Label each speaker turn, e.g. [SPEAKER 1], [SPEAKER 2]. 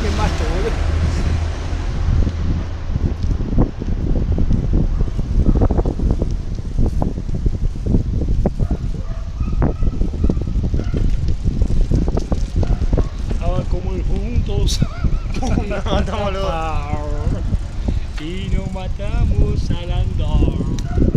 [SPEAKER 1] Me mato, boludo. Estaban como juntos.
[SPEAKER 2] No, estamos locos.
[SPEAKER 1] Y nos matamos al andar.